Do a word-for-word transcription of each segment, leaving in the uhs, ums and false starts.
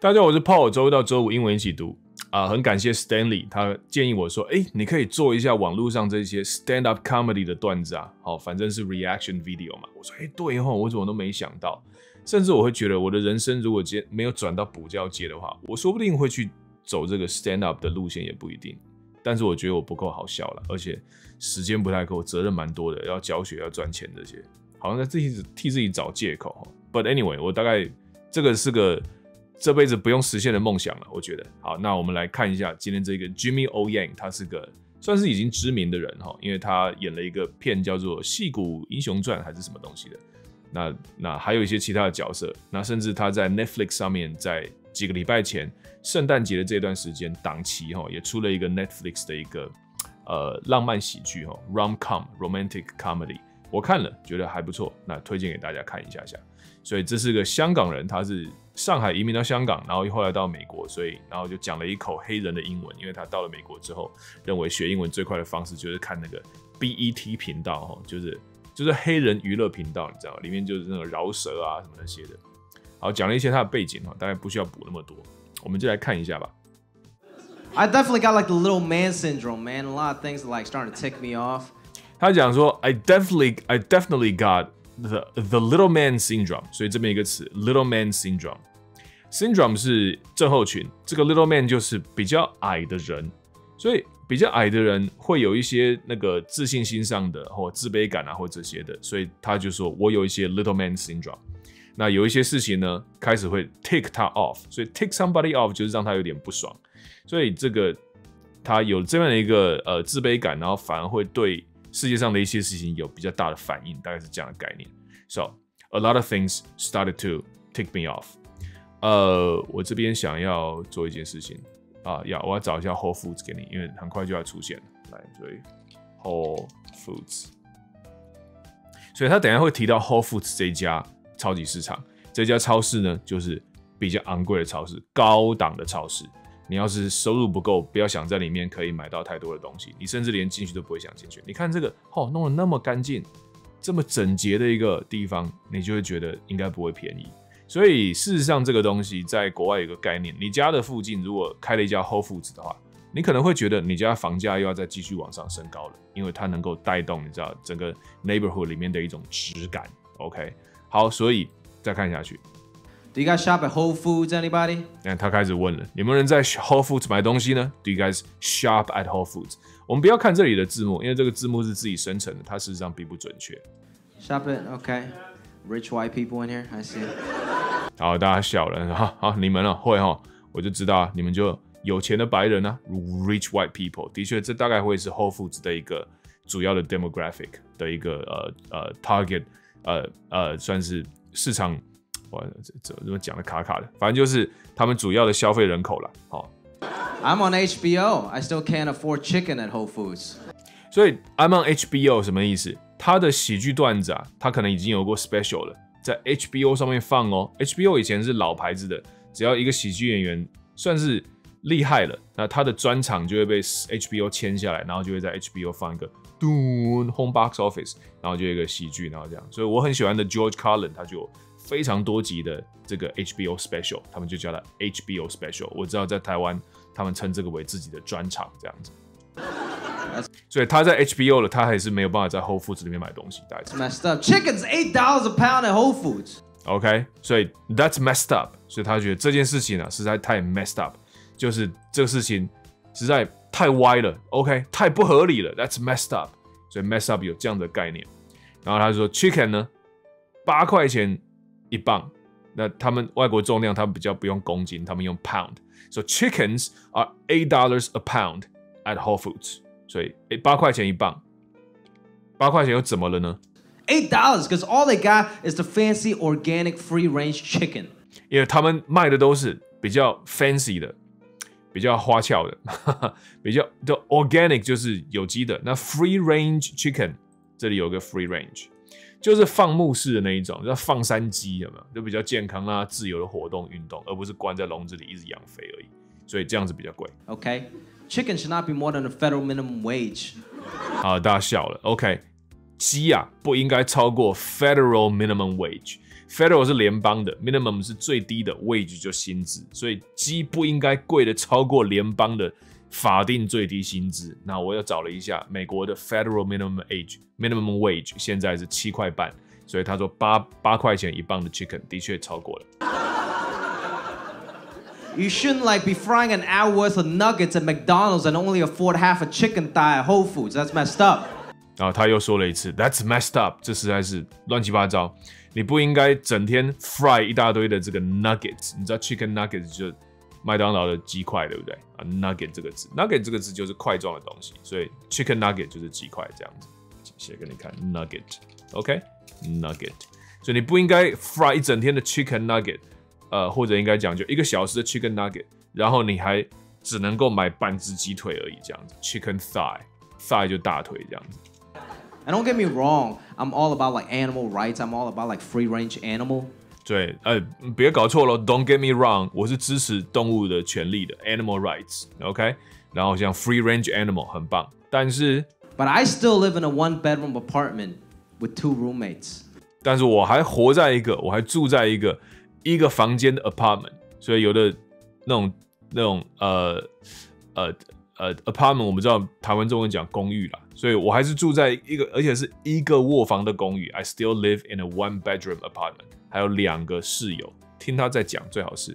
大家好，我是 Paul， 周一到周五英文一起读啊、呃，很感谢 Stanley， 他建议我说，哎，你可以做一下网络上这些 stand up comedy 的段子啊，好，反正是 reaction video 嘛。我说，哎，对吼，我怎么都没想到，甚至我会觉得我的人生如果今天没有转到补教界的话，我说不定会去走这个 stand up 的路线，也不一定。但是我觉得我不够好笑了，而且时间不太够，责任蛮多的，要教学要赚钱这些，好像在自己替自己找借口。But anyway， 我大概这个是个这辈子不用实现的梦想了，我觉得。好，那我们来看一下今天这个 Jimmy O Yang， 他是个算是已经知名的人哈，因为他演了一个片叫做《矽谷英雄传》还是什么东西的。那那还有一些其他的角色，那甚至他在 Netflix 上面，在几个礼拜前圣诞节的这段时间档期哈，也出了一个 Netflix 的一个呃浪漫喜剧哈 ，rom-com romantic comedy， 我看了觉得还不错，那推荐给大家看一下下。所以这是个香港人，他是上海移民到香港，然后后来到美国，所以然后就讲了一口黑人的英文，因为他到了美国之后，认为学英文最快的方式就是看那个 B E T 频道哈，就是就是黑人娱乐频道，你知道吗？里面就是那种饶舌啊什么那些的。好，讲了一些他的背景哈，大概不需要补那么多，我们就来看一下吧。 I definitely got like the little man syndrome, man. A lot of things are like starting to tick me off. 他讲说 I definitely, I definitely got the the little man syndrome， 所以这边一个词 little man syndrome。syndrome 是症候群，这个 little man 就是比较矮的人，所以比较矮的人会有一些那个自信心上的或自卑感啊或这些的，所以他就说我有一些 little man syndrome。那有一些事情呢，开始会 tick 他 off， 所以 tick somebody off 就是让他有点不爽，所以这个他有这样的一个呃自卑感，然后反而会对世界上的一些事情有比较大的反应，大概是这样的概念。So a lot of things started to tick me off。呃，我这边想要做一件事情啊，要我要找一下 Whole Foods 给你，因为很快就要出现了。来，所以 Whole Foods， 所以他等一下会提到 Whole Foods 这一家超级市场，这家超市呢就是比较昂贵的超市，高档的超市。你要是收入不够，不要想在里面可以买到太多的东西，你甚至连进去都不会想进去。你看这个，哦，弄得那么干净，这么整洁的一个地方，你就会觉得应该不会便宜。所以事实上，这个东西在国外有个概念，你家的附近如果开了一家 Whole Foods 的话，你可能会觉得你家房价又要再继续往上升高了，因为它能够带动你知道整个 neighborhood 里面的一种质感。OK， 好，所以再看下去。 Do you guys shop at Whole Foods? Anybody? 那他开始问了，有没有人在 Whole Foods 买东西呢 ？Do you guys shop at Whole Foods？ 我们不要看这里的字幕，因为这个字幕是自己生成的，它事实上并不准确。 Shop it, okay. Rich white people in here, I see. 好，大家笑了，好，好，你们啊会哈，我就知道啊，你们就有钱的白人啊 ，rich white people， 的确，这大概会是 Whole Foods 的一个主要的 demographic 的一个呃呃 target， 呃呃算是市场。哇，这这怎么讲的卡卡的？反正就是他们主要的消费人口了。好 ，I'm on H B O. I still can't afford chicken at Whole Foods. 所以 I'm on H B O 什么意思？他的喜剧段子啊，他可能已经有过 special 了，在 H B O 上面放哦。H B O 以前是老牌子的，只要一个喜剧演员算是厉害了，那他的专场就会被 H B O 签下来，然后就会在 H B O 放一个 home box office， 然后就有一个喜剧，然后这样。所以我很喜欢的 George Carlin， 他就有非常多集的这个 H B O special， 他们就叫它 H B O special。我知道在台湾他们称这个为自己的专场这样子。所以他在 H B O 了，他还是没有办法在 Whole Foods 里面買東西。 That's messed up. Chicken's eight dollars a pound at Whole Foods. OK， 所以 that's messed up。所以他觉得这件事情呢、啊、实在太 messed up， 就是这个事情实在太歪了 ，OK， 太不合理了 ，that's messed up。所以 messed up 有这样的概念。然后他说 chicken 呢，八块钱一磅。那他们外国重量，他们比较不用公斤，他们用 pound。So chickens are eight dollars a pound at Whole Foods。所以八块钱一磅，八块钱又怎么了呢 ？Eight dollars, because all they got is the fancy organic free-range chicken。 因为他们卖的都是比较 fancy 的，比较花俏的，比较的 organic 就是有机的。那 free-range chicken 这里有个 free-range， 就是放牧式的那一种，叫放山鸡，有没有？就比较健康啊，自由的活动运动，而不是关在笼子里一直养肥而已。所以这样子比较贵。 Okay. Chicken should not be more than the federal minimum wage. 好，大家笑了。OK， 鸡啊不应该超过 federal minimum wage。federal 是联邦的 ，minimum 是最低的 ，wage 就薪资，所以鸡不应该贵的超过联邦的法定最低薪资。那我又找了一下，美国的 federal minimum age minimum wage 现在是七块半，所以他说八八块钱一磅的 chicken 的确超过了。 You shouldn't like be frying an hour worth of nuggets at McDonald's and only afford half a chicken thigh at Whole Foods. That's messed up. 然后他又说了一次 ，That's messed up， 这实在是乱七八糟。你不应该整天 fry 一大堆的这个 nuggets， 你知道 chicken nuggets 就是麦当劳的鸡块，对不对？啊 ，nugget 这个字 ，nugget 这个字就是块状的东西，所以 chicken nugget 就是鸡块这样子。写给你看 ，nugget，OK，nugget，、okay? 所以你不应该 fry 一整天的 chicken nugget， 呃，或者应该讲就一个小时的 chicken nugget， 然后你还只能够买半只鸡腿而已，这样子 ，chicken thigh，thigh 就大腿这样子。 And don't get me wrong, I'm all about like animal rights. I'm all about like free range animal. 对，呃，别搞错了 ，Don't get me wrong， 我是支持动物的权利的 ，animal rights，OK，、okay? 然后像 free range animal 很棒，但是 But I still live in a one bedroom apartment with two roommates. 但是我还活在一个，我还住在一个一个房间的 apartment， 所以有的那种那种呃呃呃 apartment， 我们知道台湾中文讲公寓啦，所以我还是住在一个，而且是一个卧房的公寓。I still live in a one bedroom apartment， 还有两个室友，听他在讲最好是。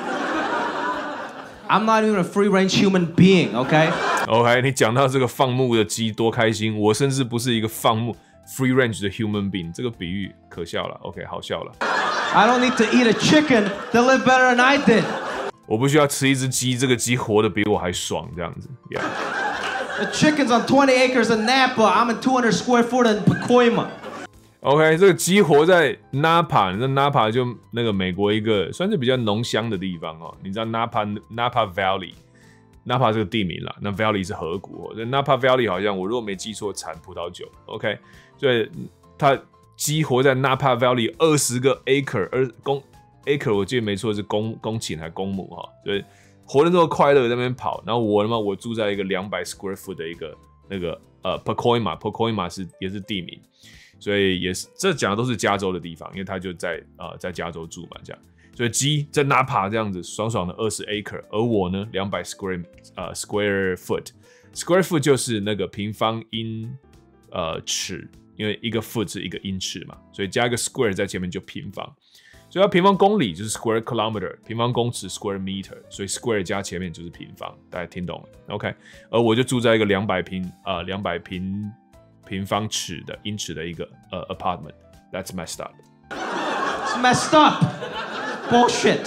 I'm not even a free range human being, okay? OK， 你讲到这个放牧的鸡多开心，我甚至不是一个放牧 free range 的 human being， 这个比喻可笑了 ，OK， 好笑了。 I don't need to eat a chicken to live better than I did. 我不需要吃一只鸡，这个鸡活得比我还爽，这样子。Yeah. The chicken's on twenty acres in Napa. I'm in two hundred square foot in Pacoima.OK， 这个鸡活在 Napa， 那 Napa 就那个美国一个算是比较浓香的地方哦。你知道 Napa Napa Valley，Napa 这个地名啦，那 Valley 是河谷哦。Napa Valley 好像我如果没记错产葡萄酒 ，OK， 所以它鸡活在 Napa Valley 二十个 acre， 而公 acre 我记得没错是公公顷还公亩哈，所以活得这么快乐在那边跑。然后我呢，我住在一个两百 square foot 的一个那个呃 Pacoima，Pacoima 是也是地名。所以也是，这讲的都是加州的地方，因为他就在呃在加州住嘛，这样。所以鸡在 Napa 这样子爽爽的二十 acre， 而我呢两百 square 呃 square foot，square foot 就是那个平方英呃尺，因为一个 foot 是一个英尺嘛，所以加一个 square 在前面就平方。所以要平方公里就是 square kilometer， 平方公尺 square meter， 所以 square 加前面就是平方，大家听懂了 ？OK， 而我就住在一个两百平呃两百平。平方尺的英尺的一个呃 apartment， that's messed up. It's messed up, bullshit.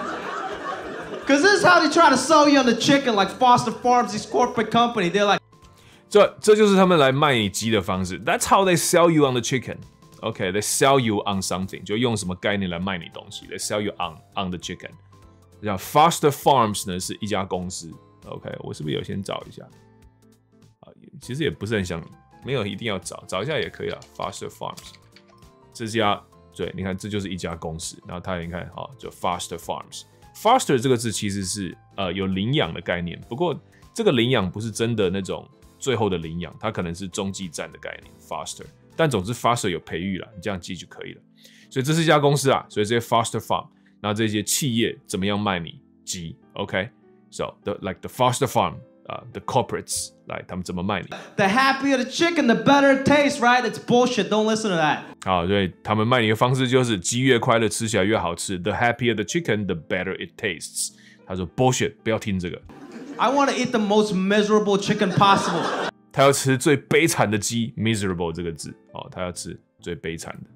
Cause this is how they try to sell you on the chicken, like Foster Farms, these corporate company. They're like, 这这就是他们来卖你鸡的方式。That's how they sell you on the chicken. Okay, they sell you on something， 就用什么概念来卖你东西。They sell you on on the chicken. 像 Foster Farms 呢是一家公司。OK， 我是不是有先找一下？啊，其实也不是很想。没有一定要找，找一下也可以啦。Foster Farms， 这家对，你看这就是一家公司，然后它你看好，就 Foster Farms。Foster 这个字其实是呃有领养的概念，不过这个领养不是真的那种最后的领养，它可能是中继站的概念 Foster。但总之 Foster 有培育啦，你这样记就可以了。所以这是一家公司啊，所以这些 Foster Farm， 然后这些企业怎么样卖你鸡 ？OK，so、okay? the like the Foster Farm。Uh, the corporates 来，他们怎么卖你 ？The happier the chicken, the better it tastes, right? It's bullshit. Don't listen to that. 好，所以他们卖你的方式就是鸡越快乐，吃起来越好吃。The happier the chicken, the better it tastes. 他说 bullshit， 不要听这个。 I want to eat the most miserable chicken possible. 他要吃最悲惨的鸡 ，miserable 这个字哦，他要吃最悲惨的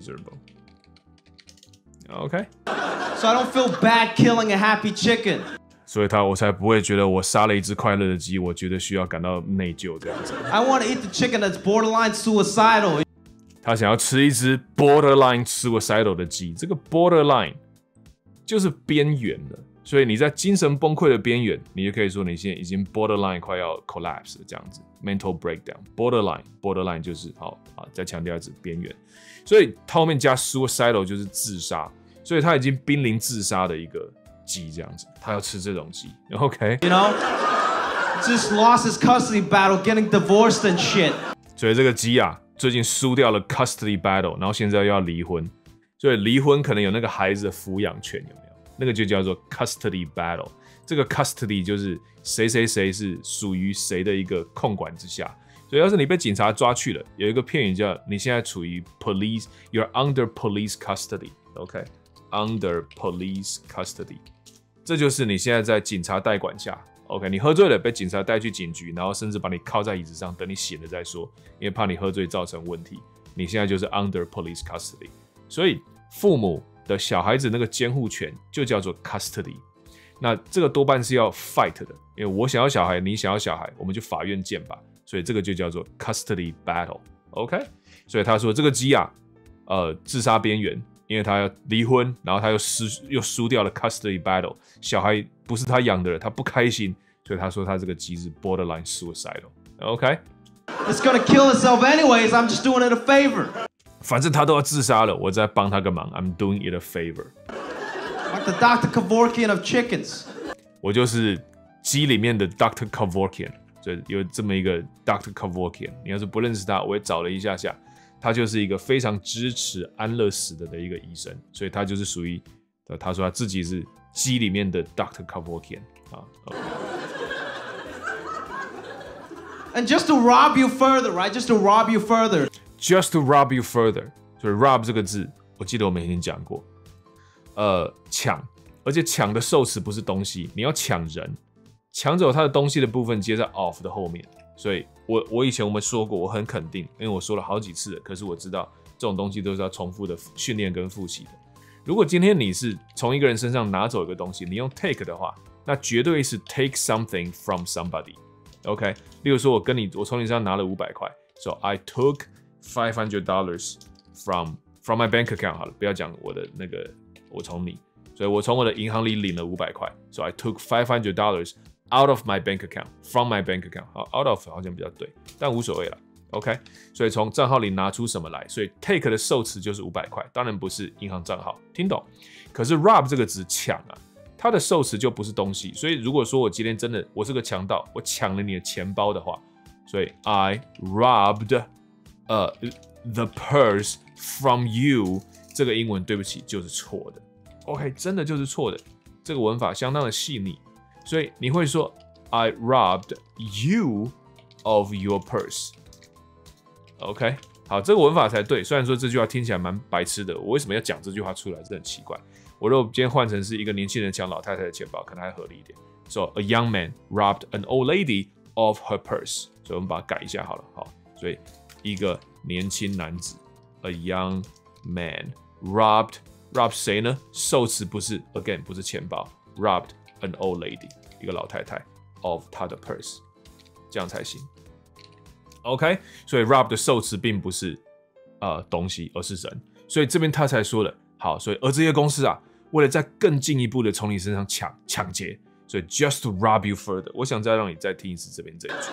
miserable。OK。So I don't feel bad killing a happy chicken. 所以他我才不会觉得我杀了一只快乐的鸡，我觉得需要感到内疚这样子。 I want to eat the chicken that's borderline suicidal. 他想要吃一只 borderline suicidal 的鸡，这个 borderline 就是边缘的，所以你在精神崩溃的边缘，你就可以说你现在已经 borderline 快要 collapse 了这样子 ，mental breakdown。borderline borderline 就是好啊，再强调一次边缘，所以他后面加 suicidal 就是自杀，所以他已经濒临自杀的一个。鸡这样子，他要吃这种鸡 ，OK？ You know, just lost his custody battle, getting divorced and shit. 所以这个鸡啊， 最近输掉了 custody battle， 然后现在又要离婚，所以离婚可能有那个孩子的抚养权，有没有？那个就叫做 custody battle。这个 custody 就是谁谁谁是属于谁的一个控管之下。所以要是你被警察抓去了，有一个片语叫你现在处于 police， you're under police custody。OK，under police custody， 这就是你现在在警察代管下。OK， 你喝醉了，被警察带去警局，然后甚至把你铐在椅子上，等你醒了再说，因为怕你喝醉造成问题。你现在就是 under police custody。所以父母的小孩子那个监护权就叫做 custody。那这个多半是要 fight 的，因为我想要小孩，你想要小孩，我们就法院见吧。所以这个就叫做 custody battle。OK， 所以他说这个鸡啊，呃，自杀边缘。因为他要离婚，然后他又失又输掉了 custody battle， 小孩不是他养的人，他不开心，所以他说他这个鸡是 borderline suicidal。OK，It's gonna kill itself anyways. I'm just doing it a favor. 反正他都要自杀了，我在帮他个忙。I'm doing it a favor. Like the Doctor Kevorkian of chickens. 我就是鸡里面的 Doctor Kevorkian， 所以有这么一个 Doctor Kevorkian。你要是不认识他，我也找了一下下。他就是一个非常支持安乐死的的一个医生，所以他就是属于，他说他自己是鸡里面的 Doctor Kevorkian 啊。Okay. And just to rob you further, right? Just to rob you further. Just to rob you further. 所以 rob 这个字，我记得我们以前讲过，呃，抢，而且抢的受词不是东西，你要抢人，抢走他的东西的部分接在 of 的后面。所以我我以前我们说过，我很肯定，因为我说了好几次了。可是我知道这种东西都是要重复的训练跟复习的。如果今天你是从一个人身上拿走一个东西，你用 take 的话，那绝对是 take something from somebody。OK， 例如说我跟你，我从你身上拿了五百块 ，so I took five hundred dollars from from my bank account。好了，不要讲我的那个，我从你，所以我从我的银行里领了五百块 ，so I took five hundred dollars。out of my bank account, from my bank account. 好 out of 好像比较对，但无所谓了。OK， 所以从账号里拿出什么来，所以 take 的受词就是五百块，当然不是银行账号，听懂？可是 rob 这个字抢啊，它的受词就不是东西，所以如果说我今天真的我是个强盗，我抢了你的钱包的话，所以 I robbed 呃、uh, the purse from you， 这个英文对不起就是错的。OK， 真的就是错的，这个文法相当的细腻。所以你会说 I robbed you of your purse。OK， 好，这个文法才对。虽然说这句话听起来蛮白痴的，我为什么要讲这句话出来？这很奇怪。我如果今天换成是一个年轻人抢老太太的钱包，可能还合理一点。So a young man robbed an old lady of her purse。所以我们把它改一下好了。好，所以一个年轻男子 ，a young man robbed robbed 谁呢？受词不是 again 不是钱包 ，robbed。an old lady， 一个老太太 of 她的 purse， 这样才行。OK， 所以 rob 的受词并不是呃东西，而是人。所以这边他才说了，好，所以而这些公司啊，为了再更进一步的从你身上抢抢劫，所以 just to rob you further。我想再让你再听一次这边这一句。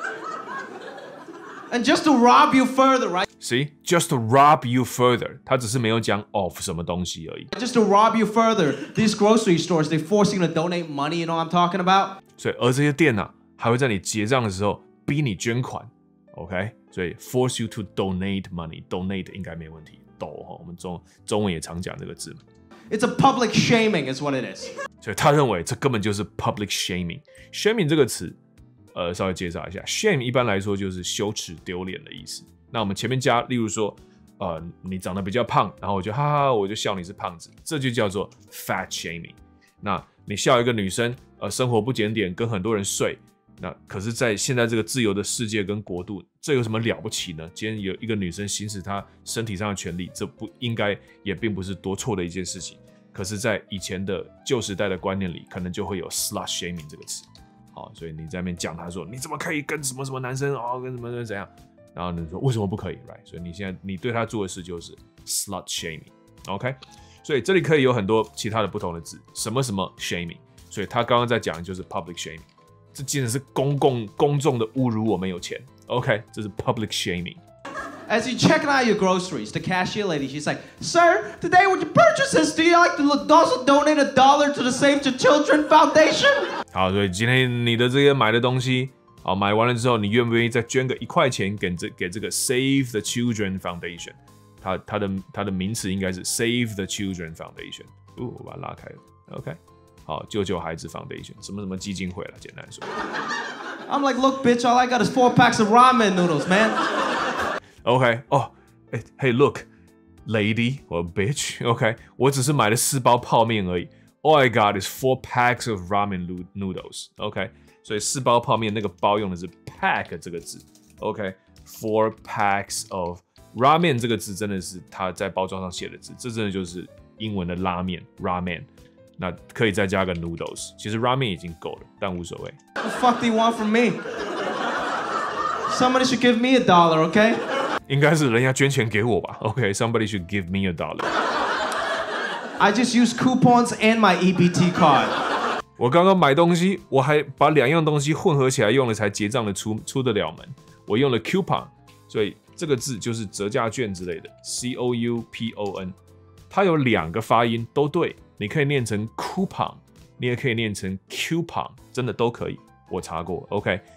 And just to rob you further, right? See, just to rob you further， 他只是没有讲 of 什么东西而已。 Just to rob you further, these grocery stores they force you to donate money. You know what I'm talking about? 所以而这些店啊，还会在你结账的时候逼你捐款 ，OK？ 所以 force you to donate money，donate 应该没问题。抖哈，我们中中文也常讲这个字嘛。 It's a public shaming, is what it is. 所以他认为这根本就是 public shaming。shaming 这个词。呃，稍微介绍一下 ，shame 一般来说就是羞耻、丢脸的意思。那我们前面加，例如说，呃，你长得比较胖，然后我就哈哈，我就笑你是胖子，这就叫做 fat shaming。那你笑一个女生，呃，生活不检点，跟很多人睡，那可是，在现在这个自由的世界跟国度，这有什么了不起呢？今天有一个女生行使她身体上的权利，这不应该，也并不是多错的一件事情。可是，在以前的旧时代的观念里，可能就会有 slut shaming 这个词。好，所以你在那边讲，他说你怎么可以跟什么什么男生哦，跟什么人怎样？然后你说为什么不可以 ？Right？ 所以你现在你对他做的事就是 slut shaming，OK？、Okay? 所以这里可以有很多其他的不同的字，什么什么 shaming。所以他刚刚在讲的就是 public shaming， 这竟然是公共公众的侮辱我们有钱 ，OK？ 这是 public shaming。As you check out your groceries, the cashier lady, she's like, "Sir, today with your purchases, do you like to also donate a dollar to the Save the Children Foundation?" 好，所以今天你的这些买的东西， 好，买完了之后，你愿不愿意再捐个一块钱给这给这个 Save the Children Foundation？ 它它的它的名词应该是 Save the Children Foundation。哦，我把它拉开了。OK， 好，救救孩子 Foundation， 什么什么基金会了，简单说。 I'm like, look, bitch, all I got is four packs of ramen noodles, man. OK， 哦，哎，Hey, look。Lady or bitch, OK， 我只是买了四包泡面而已。All I got is four packs of ramen noodles, OK， 所以四包泡面那个包用的是 pack 这个字 ，OK，four packs of ramen 这个字真的是它在包装上写的字，这真的就是英文的拉面 ramen， 那可以再加个 noodles， 其实 ramen 已经够了，但无所谓。 What the fuck do you want from me? Somebody should give me a dollar, OK？ 应该是人家捐钱给我吧 ？OK， somebody should give me a dollar. I just use coupons and my E B T card. 我刚刚买东西，我还把两样东西混合起来用了，才结账的出出得了门。我用了 coupon， 所以这个字就是折价券之类的 ，C O U P O N。它有两个发音都对，你可以念成 coupon， 你也可以念成 coupon， 真的都可以。我查过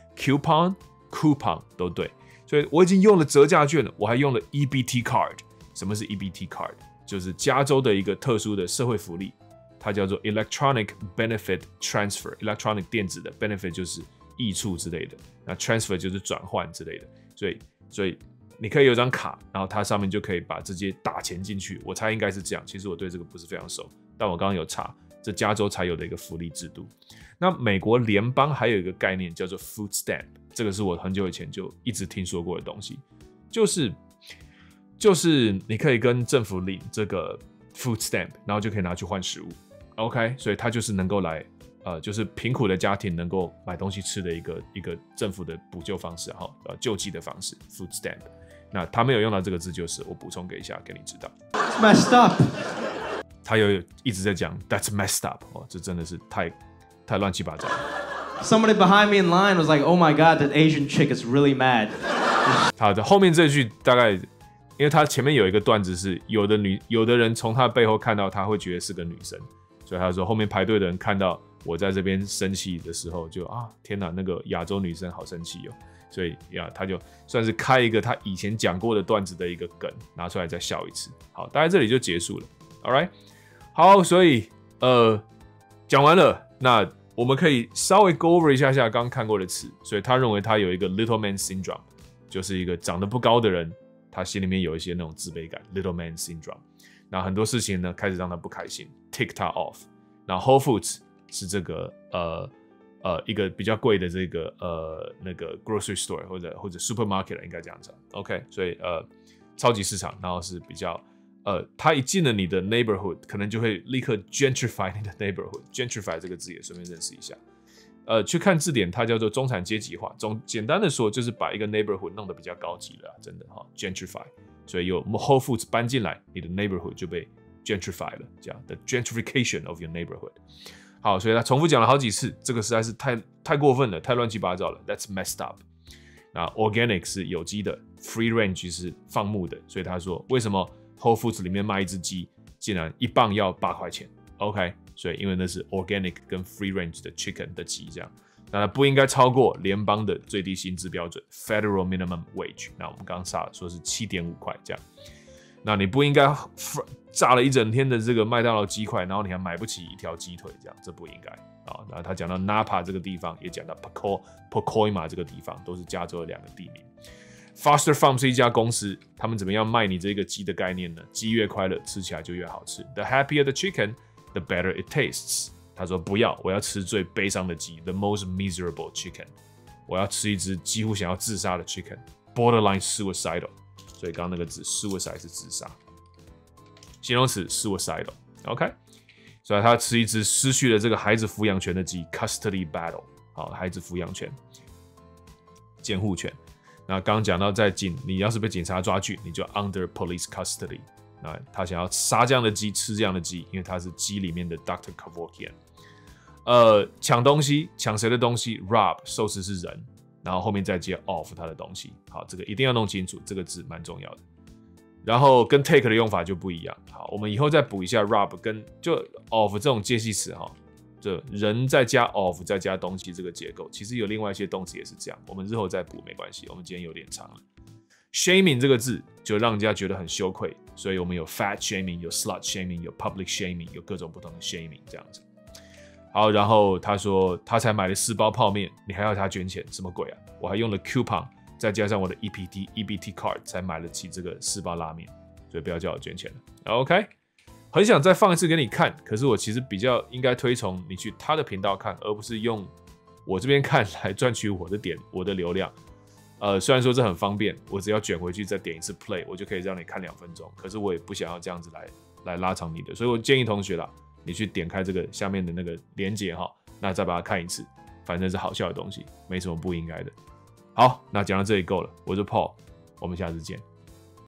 ，OK，coupon、coupon 都对。所以我已经用了折价券了，我还用了 E B T card。什么是 E B T card？ 就是加州的一个特殊的社会福利，它叫做 Electronic Benefit Transfer。Electronic 电子的 benefit 就是益处之类的，那 transfer 就是转换之类的。所以，所以你可以有张卡，然后它上面就可以把这些打钱进去。我猜应该是这样。其实我对这个不是非常熟，但我刚刚有查，这加州才有的一个福利制度。那美国联邦还有一个概念叫做 food stamp。这个是我很久以前就一直听说过的东西，就是就是你可以跟政府领这个 food stamp， 然后就可以拿去换食物 ，OK， 所以它就是能够来呃，就是贫苦的家庭能够买东西吃的一个一个政府的补救方式哈，呃，救济的方式 food stamp。那他没有用到这个字，就是我补充给一下，给你知道。 It's messed up。 他有一直在讲 That's messed up， 哦，这真的是太太乱七八糟了。 Somebody behind me in line was like, "Oh my God, that Asian chick is really mad." 好的，后面这句大概，因为他前面有一个段子是有的女，有的人从他背后看到他会觉得是个女生，所以他说后面排队的人看到我在这边生气的时候就，啊，天哪，那个亚洲女生好生气哦，所以呀，他就算是开一个他以前讲过的段子的一个梗，拿出来再笑一次。好，大概这里就结束了 ，All right， 好，所以呃讲完了，那。我们可以稍微 go over 一下下刚看过的词，所以他认为他有一个 little man syndrome， 就是一个长得不高的人，他心里面有一些那种自卑感 little man syndrome。那很多事情呢开始让他不开心 ，tick他 off。那 Whole Foods 是这个呃呃一个比较贵的这个呃那个 grocery store 或者或者 supermarket 应该这样讲 ，OK， 所以呃超级市场，然后是比较。呃，他一进了你的 neighborhood， 可能就会立刻 gentrify 你的 neighborhood。gentrify 这个字也顺便认识一下。呃，去看字典，它叫做中产阶级化。总简单的说，就是把一个 neighborhood 弄得比较高级了、啊，真的哈、哦、，gentrify。所以有 Whole Foods 搬进来，你的 neighborhood 就被 gentrify 了，这样的 gentrification of your neighborhood。好，所以他重复讲了好几次，这个实在是太太过分了，太乱七八糟了 ，That's messed up。那 organic 是有机的 ，free range 是放牧的，所以他说为什么？Whole Foods 里面卖一只鸡，竟然一磅要八块钱 ，OK， 所以因为那是 organic 跟 free range 的 chicken 的鸡这样，那它不应该超过联邦的最低薪资标准 Federal Minimum Wage。那我们刚刚说是七点五块这样，那你不应该炸了一整天的这个麦当劳鸡块，然后你还买不起一条鸡腿这样，这不应该啊。那他讲到 Napa 这个地方，也讲到 Pacoima 这个地方，都是加州的两个地名。Foster Farm 是一家公司，他们怎么样卖你这个鸡的概念呢？鸡越快乐，吃起来就越好吃。The happier the chicken, the better it tastes。他说不要，我要吃最悲伤的鸡 ，the most miserable chicken。我要吃一只几乎想要自杀的 chicken，borderline suicidal。所以刚刚那个字 suicide 是自杀，形容词 suicidal。OK， 所以他吃一只失去了这个孩子抚养权的鸡 ，custody battle。好，孩子抚养权，监护权。那刚刚讲到，在警，你要是被警察抓去，你就 under police custody。那他想要杀这样的鸡，吃这样的鸡，因为他是鸡里面的 doctor Kevorkian。呃，抢东西，抢谁的东西 ？rob， 受词是人，然后后面再接 off 他的东西。好，这个一定要弄清楚，这个字蛮重要的。然后跟 take 的用法就不一样。好，我们以后再补一下 rob 跟就 off 这种介系词哈。 这人再加 of 再加东西这个结构，其实有另外一些动词也是这样，我们日后再补没关系，我们今天有点长了。Shaming 这个字就让人家觉得很羞愧，所以我们有 fat shaming， 有 slut shaming， 有 public shaming， 有各种不同的 shaming 这样子。好，然后他说他才买了四包泡面，你还要他捐钱，什么鬼啊？我还用了 coupon， 再加上我的 E P T E B T card 才买得起这个四包拉面，所以不要叫我捐钱了。OK， 很想再放一次给你看，可是我其实比较应该推崇你去他的频道看，而不是用我这边看来赚取我的点我的流量。呃，虽然说这很方便，我只要卷回去再点一次 play， 我就可以让你看两分钟。可是我也不想要这样子来来拉长你的，所以我建议同学啦，你去点开这个下面的那个连结哈，那再把它看一次，反正是好笑的东西，没什么不应该的。好，那讲到这里够了，我是 Paul， 我们下次见。